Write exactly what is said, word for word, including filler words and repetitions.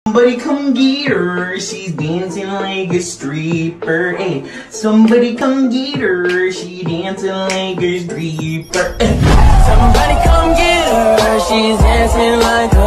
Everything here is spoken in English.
Somebody come get her, she's dancing like a stripper. Hey, somebody come get her, she dancing like a stripper. Hey. Somebody come get her, she's dancing like a